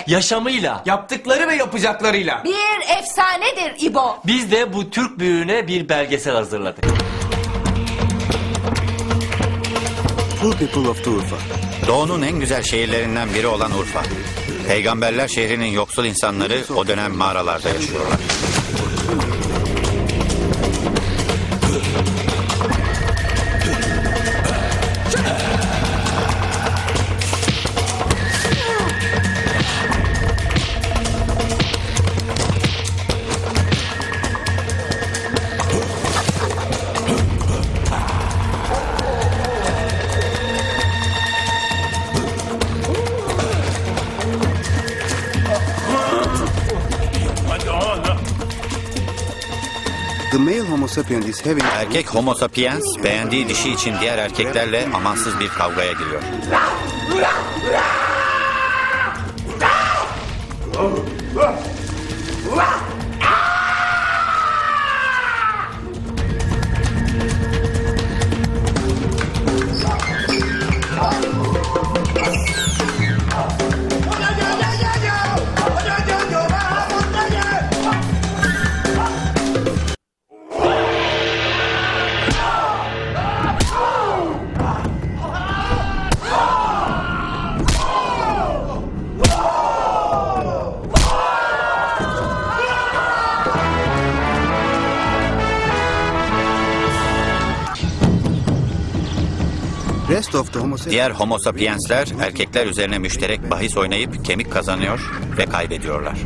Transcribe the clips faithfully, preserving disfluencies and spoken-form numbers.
yaşamıyla, yaptıkları ve yapacaklarıyla bir efsanedir İbo. Biz de bu Türk büyüğüne bir belgesel hazırladık. Poor people of Urfa. Doğu'nun en güzel şehirlerinden biri olan Urfa. Peygamberler şehrinin yoksul insanları o dönem mağaralarda yaşıyorlar. The male Homo sapien is having... Erkek Homo sapiens beğendiği dişi için diğer erkeklerle amansız bir kavgaya giriyor. Diğer Homo sapiensler erkekler üzerine müşterek bahis oynayıp kemik kazanıyor ve kaybediyorlar.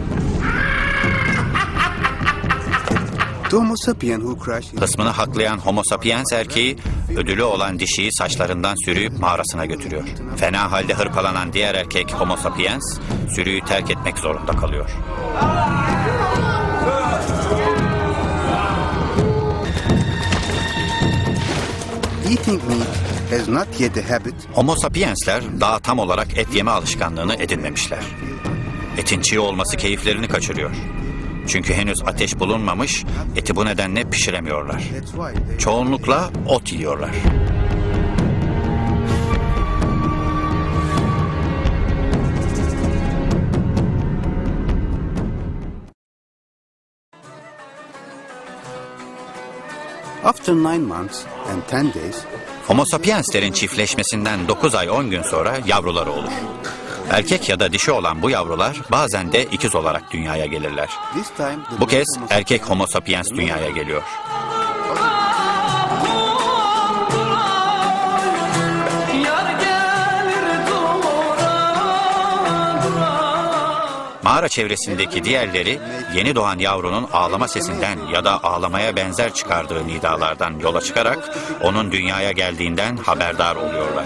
Kısmını haklayan Homo sapiens erkeği ödülü olan dişiyi saçlarından sürüyüp mağarasına götürüyor. Fena halde hırpalanan diğer erkek Homo sapiens sürüyü terk etmek zorunda kalıyor. Eating meat has not yet a habit. Homo sapiensler daha tam olarak et yeme alışkanlığını edinmemişler. Etin çiğ olması keyiflerini kaçırıyor. Çünkü henüz ateş bulunmamış, eti bu nedenle pişiremiyorlar. Çoğunlukla ot yiyorlar. After nine months and ten days, Homo sapienslerin çiftleşmesinden dokuz ay on gün sonra yavruları olur. Erkek ya da dişi olan bu yavrular bazen de ikiz olarak dünyaya gelirler. Bu kez erkek Homo sapiens dünyaya geliyor. Mağara çevresindeki diğerleri yeni doğan yavrunun ağlama sesinden ya da ağlamaya benzer çıkardığı nidalardan yola çıkarak onun dünyaya geldiğinden haberdar oluyorlar.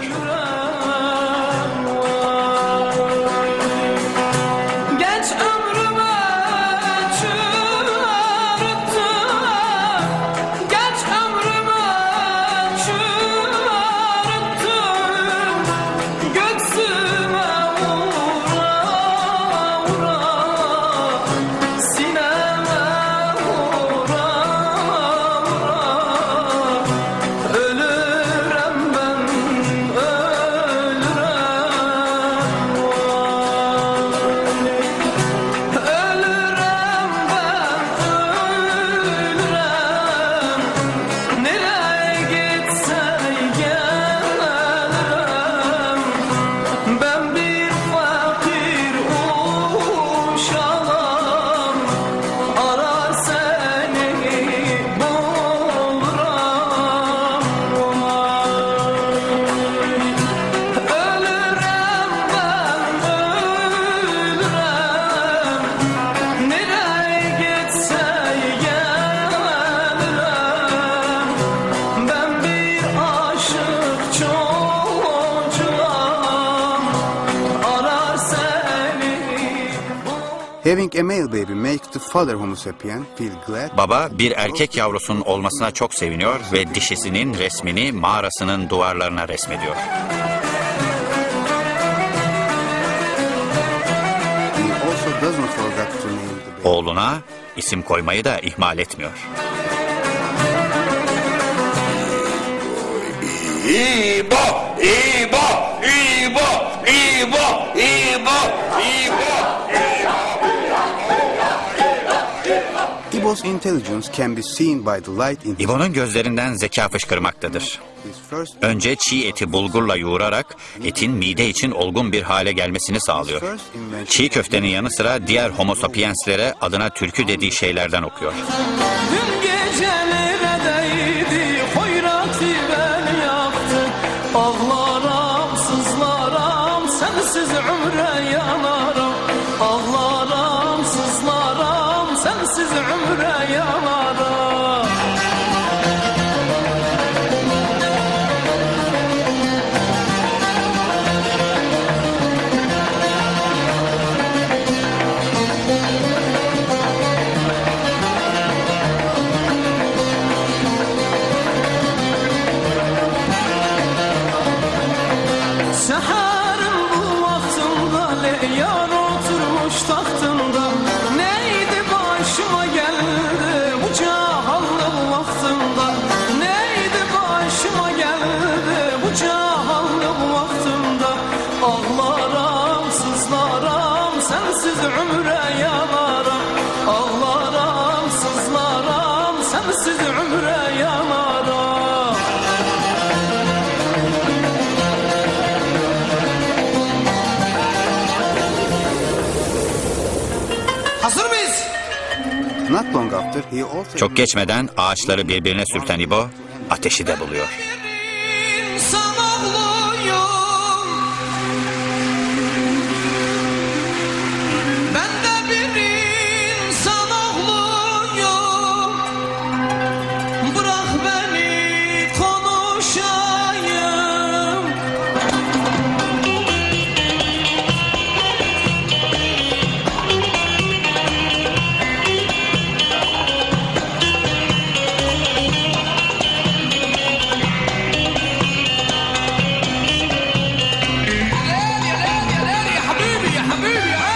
Having a male baby makes the father Homo sapien feel glad. Baba bir erkek yavrusunun olmasına çok seviniyor ve dişisinin resmini mağarasının duvarlarına resmediyor. He also doesn't forget to name the baby. Oğluna isim koymayı da ihmal etmiyor. İbo, İbo, İbo, İbo, İbo, İbo. Ibo's intelligence can be seen by the light in his İbo'nun gözlerinden zeka fışkırmaktadır. his first Önce çiğ eti bulgurla yoğurarak etin mide için olgun bir hale gelmesini sağlıyor. Çiğ köftenin yanı sıra diğer homo sapienslere adına türkü dediği şeylerden okuyor. Dün gecelere değdi, hoyratı ben yaktı. Ağlaram, sızlaram, sensiz ömre yanarım. Ağlaram, sızlaram, sensiz ömre yanarım. Seherin bu vaktında leyyar oturmuş tahtında. Neydi başıma geldi bu cahallık vaktında. Neydi başıma geldi bu cahallık vaktında. Ağlaram, sızlaram, sensiz ömre yanarım. Ağlaram, sızlaram, sensiz ömre yanarım. Hazır mıyız? not long after he also Çok geçmeden ağaçları birbirine sürten İbo ateşi de buluyor. İnsan oğluyum, ben de bir insan oğluyum. Bırak beni konuşayım. يا حبيبي يا حبيبي يا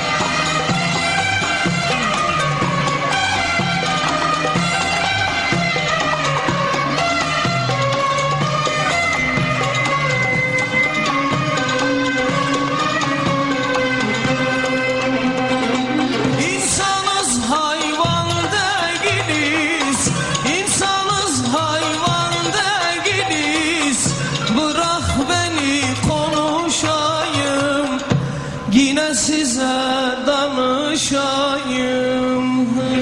İnsanız hayvan değiliz, insanız hayvan değiliz. Bırak beni konuşayım, yine size danışayım.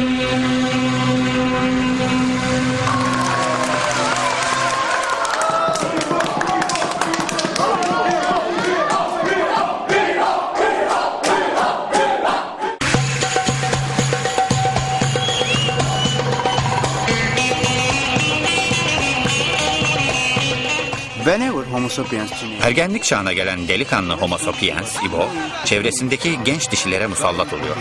whenever Homo sapiens teenage Ergenlik çağına gelen delikanlı homo sapiens İbo, çevresindeki genç dişilere musallat oluyor.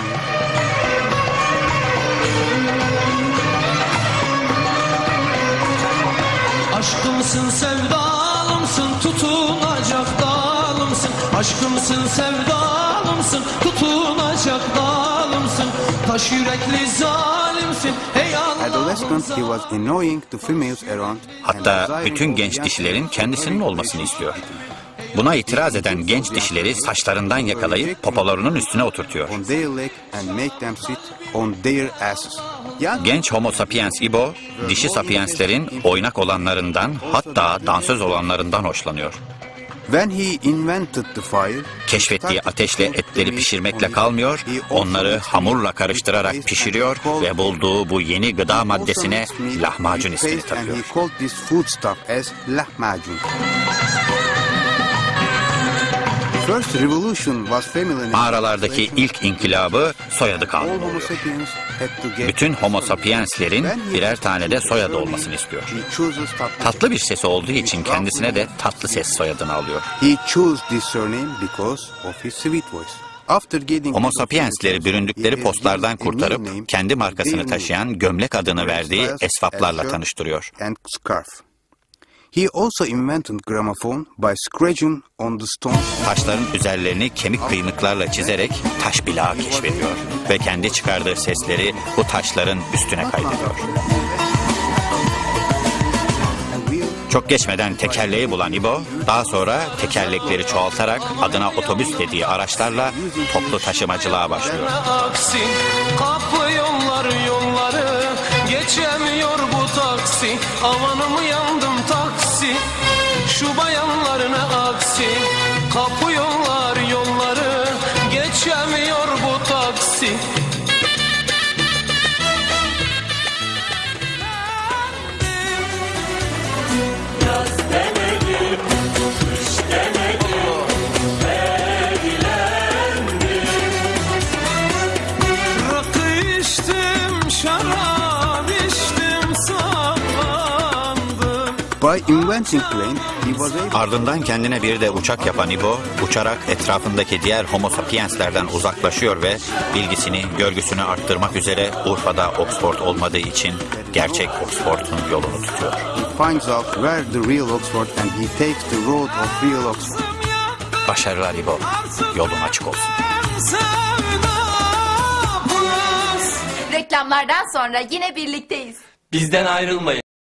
Aşkımsın, sevdalımsın, tutunacak dalımsın. Aşkımsın, sevdalımsın, tutunacak dalımsın. Taş yürekli zalimsin, ey Allah'ım adolescent he was annoying to females around and Hatta desiring bütün of genç young dişilerin females kendisinin to olmasını be istiyor. eaten. Buna itiraz eden genç dişileri saçlarından yakalayıp popolarının üstüne oturtuyor. On their leg and make them sit on their asses. Young Genç homo sapiens İbo, dişi sapienslerin oynak olanlarından hatta dansöz olanlarından hoşlanıyor. when he invented the fire, Keşfettiği ateşle etleri pişirmekle kalmıyor, onları hamurla karıştırarak pişiriyor ve bulduğu bu yeni gıda maddesine lahmacun ismini and takıyor. he called this foodstuff as lahmacun. First revolution was feminine. Mağaralardaki ilk inkılabı soyadı All kanunu Homo oluyor. sapiens had to get Bütün homo sapienslerin birer tane de soyadı olmasını istiyor. he chooses tatlı. Tatlı bir sesi olduğu için kendisine de tatlı ses soyadını alıyor. He chose this surname because of his sweet voice. After getting Homo sapiensleri büründükleri postlardan kurtarıp kendi markasını taşıyan gömlek adını verdiği esvaplarla tanıştırıyor. and scarf. He also invented gramophone by scratching on the stone. Taşların üzerlerini kemik kıymıklarla çizerek taş plağı keşfediyor ve kendi çıkardığı sesleri bu taşların üstüne kaydediyor. Çok geçmeden tekerleği bulan İbo, daha sonra tekerlekleri çoğaltarak adına otobüs dediği araçlarla toplu taşımacılığa başlıyor. Aksi kapı yollar yolları geçemiyor bu taksi. Amanım yandım taksi. Şu bayanların aksi kapı yollar yolları geçemiyor bu taksi. Rakı içtim, şarap içtim, sallandım. By inventing plane, he was able Ardından kendine bir de uçak yapan İbo, uçarak etrafındaki diğer homo sapienslerden uzaklaşıyor ve bilgisini, görgüsünü arttırmak üzere Urfa'da Oxford olmadığı için gerçek Oxford'un yolunu tutuyor. he finds out where the real Oxford and he takes the road of real Oxford. Başarılar İbo, yolun açık olsun. Reklamlardan sonra yine birlikteyiz. Bizden ayrılmayın.